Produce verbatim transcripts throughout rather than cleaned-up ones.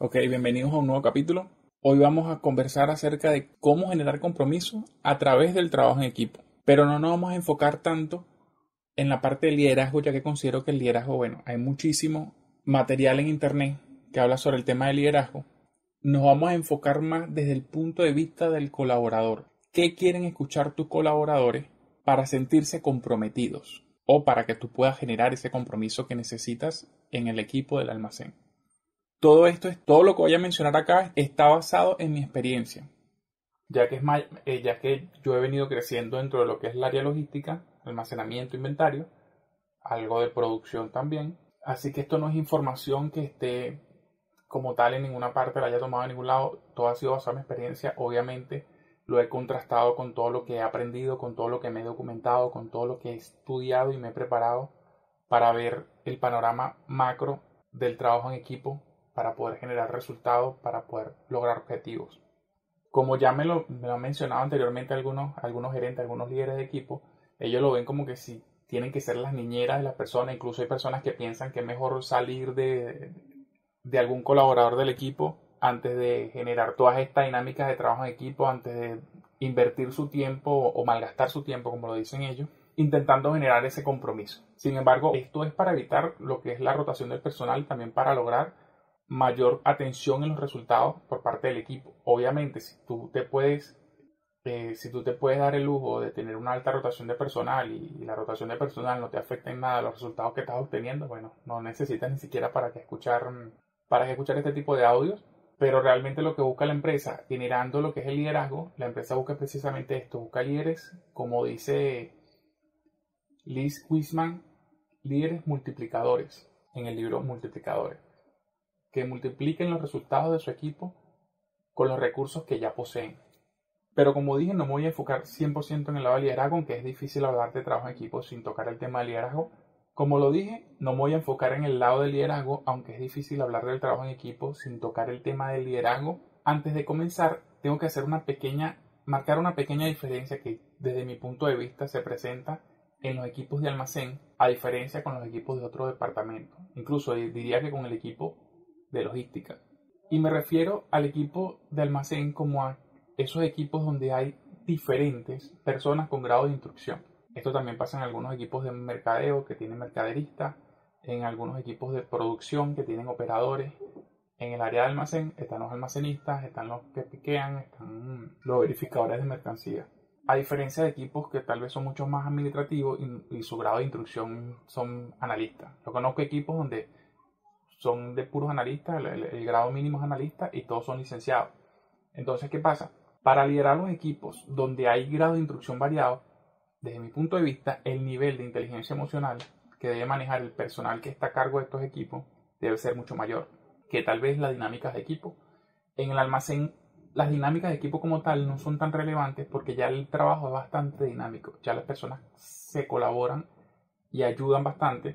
Ok, bienvenidos a un nuevo capítulo. Hoy vamos a conversar acerca de cómo generar compromiso a través del trabajo en equipo. Pero no nos vamos a enfocar tanto en la parte del liderazgo, ya que considero que el liderazgo, bueno, hay muchísimo material en internet que habla sobre el tema del liderazgo. Nos vamos a enfocar más desde el punto de vista del colaborador. ¿Qué quieren escuchar tus colaboradores para sentirse comprometidos o para que tú puedas generar ese compromiso que necesitas en el equipo del almacén? Todo esto es, todo lo que voy a mencionar acá está basado en mi experiencia, ya que, es ma- eh, ya que yo he venido creciendo dentro de lo que es el área logística, almacenamiento, inventario, algo de producción también. Así que esto no es información que esté como tal en ninguna parte, la haya tomado en ningún lado. Todo ha sido basado en mi experiencia. Obviamente lo he contrastado con todo lo que he aprendido, con todo lo que me he documentado, con todo lo que he estudiado y me he preparado para ver el panorama macro del trabajo en equipo, para poder generar resultados, para poder lograr objetivos. Como ya me lo, me lo han mencionado anteriormente algunos, algunos gerentes, algunos líderes de equipo, ellos lo ven como que si tienen que ser las niñeras de las personas. Incluso hay personas que piensan que es mejor salir de, de algún colaborador del equipo antes de generar todas estas dinámicas de trabajo en equipo, antes de invertir su tiempo o malgastar su tiempo, como lo dicen ellos, intentando generar ese compromiso. Sin embargo, esto es para evitar lo que es la rotación del personal y también para lograr mayor atención en los resultados por parte del equipo. Obviamente, si tú te puedes, eh, si tú te puedes dar el lujo de tener una alta rotación de personal y, y la rotación de personal no te afecta en nada los resultados que estás obteniendo, bueno, no necesitas ni siquiera para que escuchar, para que escuchar este tipo de audios. Pero realmente lo que busca la empresa, generando lo que es el liderazgo, la empresa busca precisamente esto, busca líderes, como dice Liz Wiseman, líderes multiplicadores, en el libro Multiplicadores, que multipliquen los resultados de su equipo con los recursos que ya poseen. Pero como dije, no me voy a enfocar cien por ciento en el lado de liderazgo, aunque es difícil hablar de trabajo en equipo sin tocar el tema de liderazgo. Como lo dije, no me voy a enfocar en el lado del liderazgo, aunque es difícil hablar del trabajo en equipo sin tocar el tema del liderazgo. Antes de comenzar, tengo que hacer una pequeña, marcar una pequeña diferencia que desde mi punto de vista se presenta en los equipos de almacén, a diferencia con los equipos de otro departamento. Incluso diría que con el equipo de logística. Y me refiero al equipo de almacén como a esos equipos donde hay diferentes personas con grado de instrucción. Esto también pasa en algunos equipos de mercadeo que tienen mercaderistas, en algunos equipos de producción que tienen operadores. En el área de almacén están los almacenistas, están los que piquean, están los verificadores de mercancía. A diferencia de equipos que tal vez son mucho más administrativos y, y su grado de instrucción son analistas. Yo conozco equipos donde son de puros analistas, el, el, el grado mínimo es analista y todos son licenciados. Entonces, ¿qué pasa? Para liderar los equipos donde hay grado de instrucción variado, desde mi punto de vista, el nivel de inteligencia emocional que debe manejar el personal que está a cargo de estos equipos debe ser mucho mayor que tal vez las dinámicas de equipo. En el almacén, las dinámicas de equipo como tal no son tan relevantes porque ya el trabajo es bastante dinámico, ya las personas se colaboran y ayudan bastante.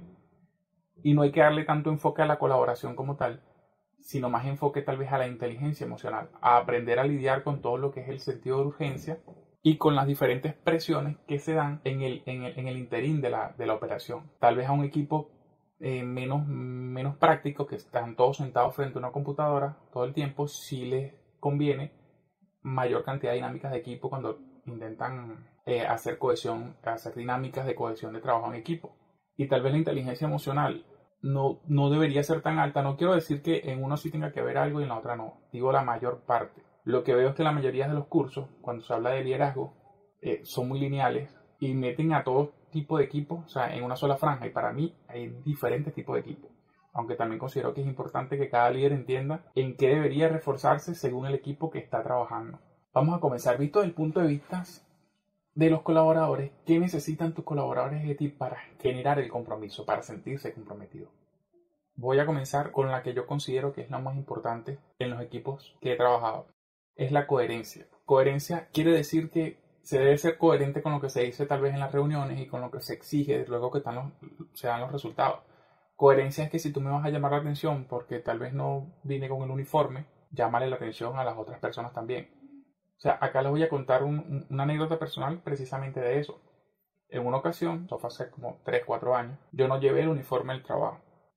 Y no hay que darle tanto enfoque a la colaboración como tal, sino más enfoque tal vez a la inteligencia emocional, a aprender a lidiar con todo lo que es el sentido de urgencia y con las diferentes presiones que se dan en el, en el, en el interín de la, de la operación. Tal vez a un equipo eh, menos, menos práctico, que están todos sentados frente a una computadora todo el tiempo, sí les conviene mayor cantidad de dinámicas de equipo cuando intentan eh, hacer cohesión, hacer dinámicas de cohesión de trabajo en equipo. Y tal vez la inteligencia emocional no, no debería ser tan alta. No quiero decir que en uno sí tenga que ver algo y en la otra no. Digo la mayor parte. Lo que veo es que la mayoría de los cursos, cuando se habla de liderazgo, eh, son muy lineales y meten a todo tipo de equipos, o sea, en una sola franja. Y para mí hay diferentes tipos de equipos. Aunque también considero que es importante que cada líder entienda en qué debería reforzarse según el equipo que está trabajando. Vamos a comenzar. Visto desde el punto de vista de los colaboradores, ¿qué necesitan tus colaboradores de ti para generar el compromiso, para sentirse comprometidos? Voy a comenzar con la que yo considero que es la más importante en los equipos que he trabajado. Es la coherencia. Coherencia quiere decir que se debe ser coherente con lo que se dice tal vez en las reuniones y con lo que se exige luego que están los, se dan los resultados. Coherencia es que si tú me vas a llamar la atención porque tal vez no vine con el uniforme, llámale la atención a las otras personas también. O sea, acá les voy a contar un, un, una anécdota personal precisamente de eso. En una ocasión, eso fue hace como tres cuatro años, yo no llevé el uniforme del trabajo.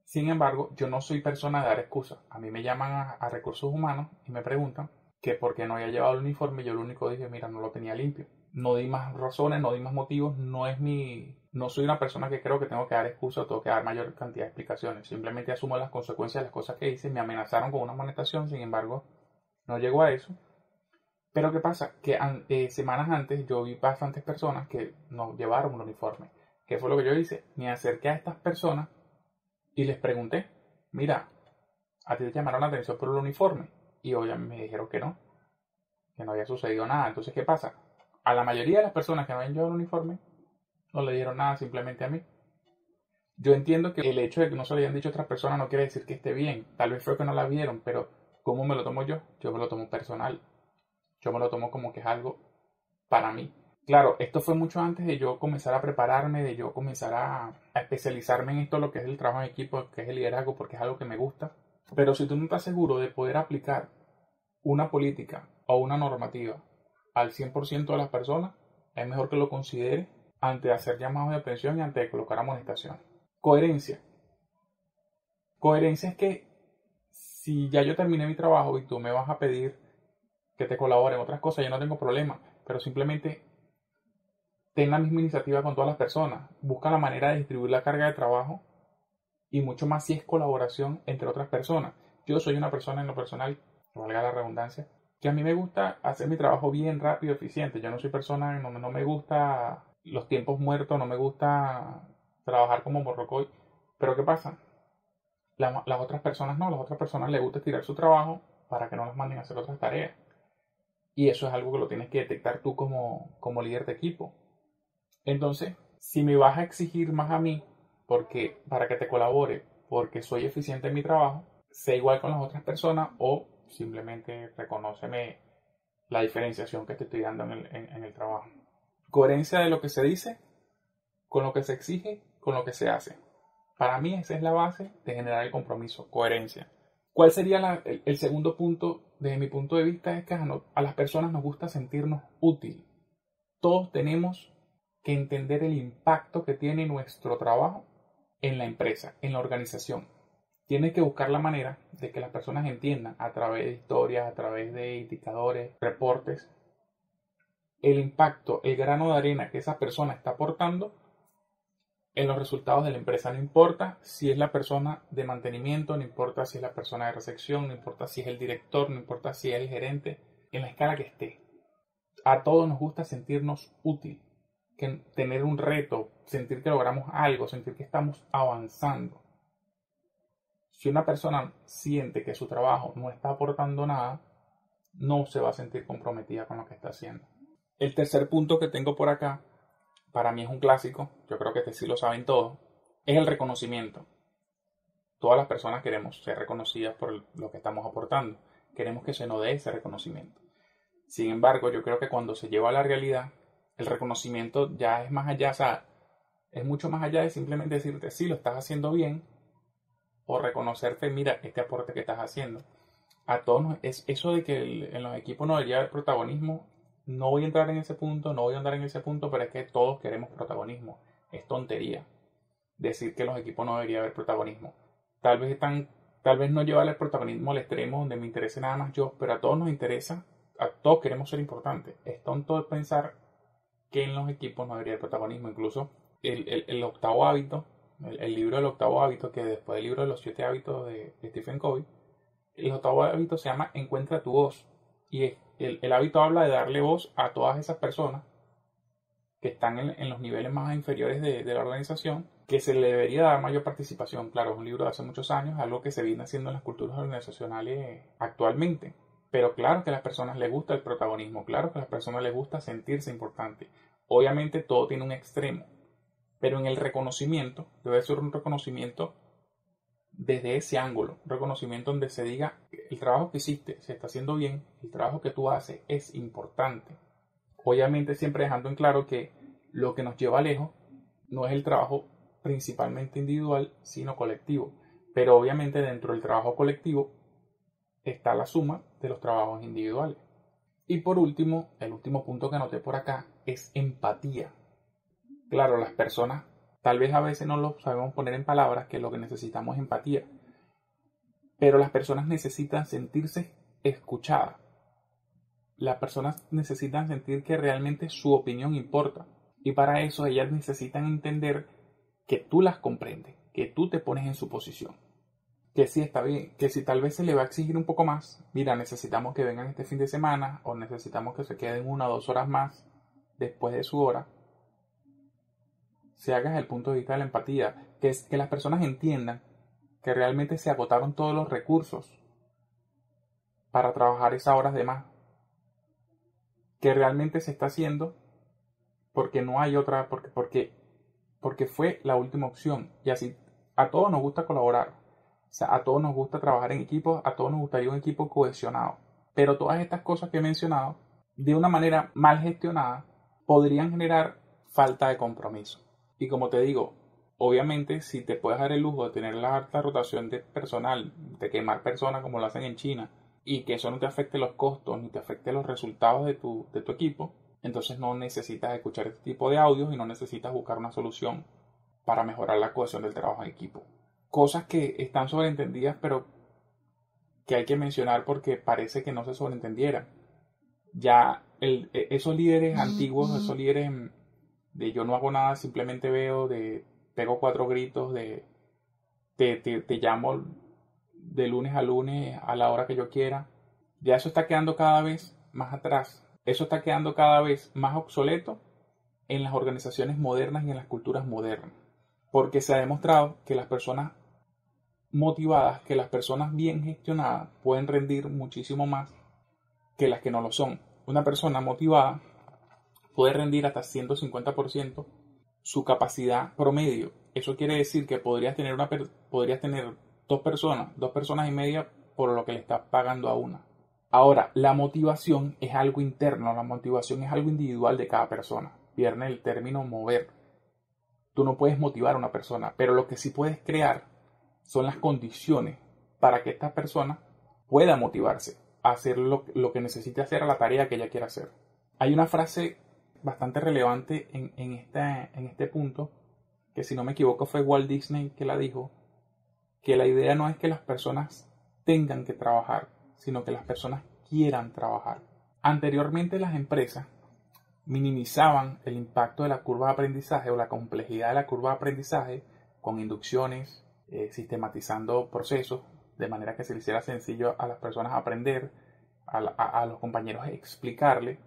Sin embargo, yo no soy persona de dar excusas. A mí me llaman a, a recursos humanos y me preguntan que por qué no había llevado el uniforme. Yo lo único dije, mira, no lo tenía limpio. No di más razones, no di más motivos. No es mi, no soy una persona que creo que tengo que dar excusas o tengo que dar mayor cantidad de explicaciones. Simplemente asumo las consecuencias de las cosas que hice. Me amenazaron con una amonestación, sin embargo, no llegó a eso. Pero ¿qué pasa? Que eh, semanas antes yo vi bastantes personas que no llevaron un uniforme. ¿Qué fue lo que yo hice? Me acerqué a estas personas y les pregunté, mira, ¿a ti te llamaron la atención por el uniforme? Y obviamente me dijeron que no, que no había sucedido nada. Entonces, ¿qué pasa? A la mayoría de las personas que no habían llevado el uniforme, no le dieron nada simplemente a mí. Yo entiendo que el hecho de que no se lo hayan dicho a otras personas no quiere decir que esté bien. Tal vez fue que no la vieron, pero ¿cómo me lo tomo yo? Yo me lo tomo personal. Yo me lo tomo como que es algo para mí. Claro, esto fue mucho antes de yo comenzar a prepararme, de yo comenzar a, a especializarme en esto, lo que es el trabajo en equipo, que es el liderazgo, porque es algo que me gusta. Pero si tú no estás seguro de poder aplicar una política o una normativa al cien por ciento de las personas, es mejor que lo consideres antes de hacer llamados de atención y antes de colocar amonestaciones. Coherencia. Coherencia es que si ya yo terminé mi trabajo y tú me vas a pedir que te colabore en otras cosas, yo no tengo problema, pero simplemente ten la misma iniciativa con todas las personas. Busca la manera de distribuir la carga de trabajo y mucho más si es colaboración entre otras personas. Yo soy una persona en lo personal, valga la redundancia, que a mí me gusta hacer mi trabajo bien, rápido, eficiente. Yo no soy persona, no, no me gusta los tiempos muertos, no me gusta trabajar como morrocoy. Pero ¿qué pasa? La, las otras personas no, las otras personas les gusta tirar su trabajo para que no las manden a hacer otras tareas. Y eso es algo que lo tienes que detectar tú como, como líder de equipo. Entonces, si me vas a exigir más a mí porque para que te colabore, porque soy eficiente en mi trabajo, sé igual con las otras personas o simplemente reconóceme la diferenciación que te estoy dando en el, en, en el trabajo. Coherencia de lo que se dice con lo que se exige, con lo que se hace. Para mí esa es la base de generar el compromiso, coherencia. ¿Cuál sería la, el, el segundo punto desde mi punto de vista? Es que a, no, a las personas nos gusta sentirnos útil. Todos tenemos que entender el impacto que tiene nuestro trabajo en la empresa, en la organización. Tienes que buscar la manera de que las personas entiendan a través de historias, a través de indicadores, reportes, el impacto, el grano de arena que esa persona está aportando en los resultados de la empresa. No importa si es la persona de mantenimiento, no importa si es la persona de recepción, no importa si es el director, no importa si es el gerente, en la escala que esté. A todos nos gusta sentirnos útil, que tener un reto, sentir que logramos algo, sentir que estamos avanzando. Si una persona siente que su trabajo no está aportando nada, no se va a sentir comprometida con lo que está haciendo. El tercer punto que tengo por acá, para mí es un clásico, yo creo que este sí lo saben todos, es el reconocimiento. Todas las personas queremos ser reconocidas por lo que estamos aportando. Queremos que se nos dé ese reconocimiento. Sin embargo, yo creo que cuando se lleva a la realidad, el reconocimiento ya es más allá, o sea, es mucho más allá de simplemente decirte, sí, lo estás haciendo bien, o reconocerte, mira, este aporte que estás haciendo. A todos nos, es eso de que el, en los equipos no debería haber protagonismo. No voy a entrar en ese punto, no voy a andar en ese punto, pero es que todos queremos protagonismo. Es tontería decir que en los equipos no debería haber protagonismo. Tal vez están, tal vez no llevar el protagonismo al extremo donde me interese nada más yo, pero a todos nos interesa, a todos queremos ser importantes. Es tonto pensar que en los equipos no debería haber protagonismo. Incluso el, el, el octavo hábito, el, el libro del octavo hábito, que después del libro de los siete hábitos de, de Stephen Covey, el octavo hábito se llama Encuentra tu voz. Y el, el hábito habla de darle voz a todas esas personas que están en, en los niveles más inferiores de, de la organización, que se le debería dar mayor participación. Claro, es un libro de hace muchos años, algo que se viene haciendo en las culturas organizacionales actualmente. Pero claro que a las personas les gusta el protagonismo, claro que a las personas les gusta sentirse importante. Obviamente todo tiene un extremo, pero en el reconocimiento debe ser un reconocimiento desde ese ángulo, un reconocimiento donde se diga el trabajo que hiciste se está haciendo bien, el trabajo que tú haces es importante. Obviamente siempre dejando en claro que lo que nos lleva lejos no es el trabajo principalmente individual, sino colectivo. Pero obviamente dentro del trabajo colectivo está la suma de los trabajos individuales. Y por último, el último punto que anoté por acá es empatía. Claro, las personas Tal vez a veces no lo sabemos poner en palabras, que lo que necesitamos es empatía. Pero las personas necesitan sentirse escuchadas. Las personas necesitan sentir que realmente su opinión importa. Y para eso ellas necesitan entender que tú las comprendes, que tú te pones en su posición. Que sí está bien, que si tal vez se le va a exigir un poco más, mira, necesitamos que vengan este fin de semana o necesitamos que se queden una o dos horas más después de su hora, se haga desde el punto de vista de la empatía, que es que las personas entiendan que realmente se agotaron todos los recursos para trabajar esas horas de más, que realmente se está haciendo porque no hay otra, porque, porque, porque fue la última opción, y así a todos nos gusta colaborar. O sea, a todos nos gusta trabajar en equipos, a todos nos gustaría un equipo cohesionado. Pero todas estas cosas que he mencionado, de una manera mal gestionada, podrían generar falta de compromiso. Y como te digo, obviamente si te puedes dar el lujo de tener la alta rotación de personal, de quemar personas como lo hacen en China, y que eso no te afecte los costos ni te afecte los resultados de tu, de tu equipo, entonces no necesitas escuchar este tipo de audios y no necesitas buscar una solución para mejorar la cohesión del trabajo en equipo. Cosas que están sobreentendidas, pero que hay que mencionar porque parece que no se sobreentendieran. Ya el, esos líderes antiguos, esos líderes de yo no hago nada, simplemente veo, de pego cuatro gritos, de te, te, te llamo de lunes a lunes a la hora que yo quiera, ya eso está quedando cada vez más atrás. Eso está quedando cada vez más obsoleto en las organizaciones modernas y en las culturas modernas. Porque se ha demostrado que las personas motivadas, que las personas bien gestionadas pueden rendir muchísimo más que las que no lo son. Una persona motivada puede rendir hasta ciento cincuenta por ciento su capacidad promedio. Eso quiere decir que podrías tener, una, podrías tener dos personas, dos personas y media por lo que le estás pagando a una. Ahora, la motivación es algo interno, la motivación es algo individual de cada persona. Viene el término mover. Tú no puedes motivar a una persona, pero lo que sí puedes crear son las condiciones para que esta persona pueda motivarse a hacer lo, lo que necesite hacer, a la tarea que ella quiera hacer. Hay una frase bastante relevante en, en, este, en este punto, que si no me equivoco fue Walt Disney que la dijo, que la idea no es que las personas tengan que trabajar, sino que las personas quieran trabajar. Anteriormente las empresas minimizaban el impacto de la curva de aprendizaje o la complejidad de la curva de aprendizaje con inducciones, eh, sistematizando procesos de manera que se le hiciera sencillo a las personas aprender, a, la, a, a los compañeros explicarle.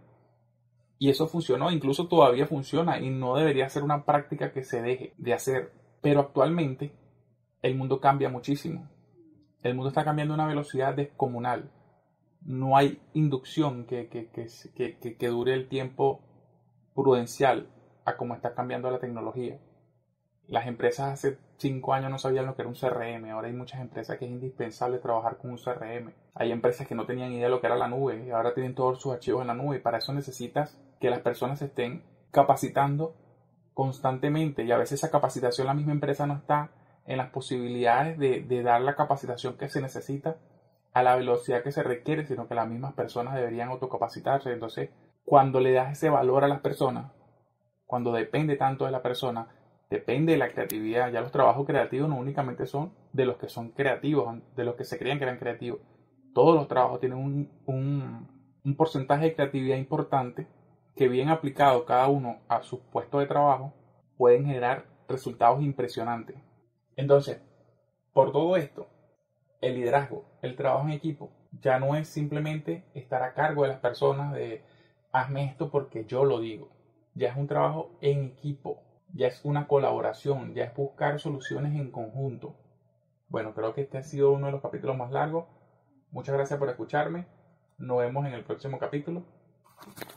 Y eso funcionó, incluso todavía funciona y no debería ser una práctica que se deje de hacer. Pero actualmente el mundo cambia muchísimo. El mundo está cambiando a una velocidad descomunal. No hay inducción que, que, que, que, que dure el tiempo prudencial a cómo está cambiando la tecnología. Las empresas hace cinco años no sabían lo que era un C R M. Ahora hay muchas empresas que es indispensable trabajar con un C R M. Hay empresas que no tenían idea de lo que era la nube y ahora tienen todos sus archivos en la nube. Y para eso necesitas que las personas se estén capacitando constantemente. Y a veces esa capacitación la misma empresa no está en las posibilidades de, de dar la capacitación que se necesita a la velocidad que se requiere, sino que las mismas personas deberían autocapacitarse. Entonces, cuando le das ese valor a las personas, cuando depende tanto de la persona, depende de la creatividad. Ya los trabajos creativos no únicamente son de los que son creativos, de los que se creían que eran creativos. Todos los trabajos tienen un, un, un porcentaje de creatividad importante que, bien aplicado cada uno a sus puestos de trabajo, pueden generar resultados impresionantes. Entonces, por todo esto, el liderazgo, el trabajo en equipo, ya no es simplemente estar a cargo de las personas de hazme esto porque yo lo digo. Ya es un trabajo en equipo, ya es una colaboración, ya es buscar soluciones en conjunto. Bueno, creo que este ha sido uno de los capítulos más largos. Muchas gracias por escucharme. Nos vemos en el próximo capítulo.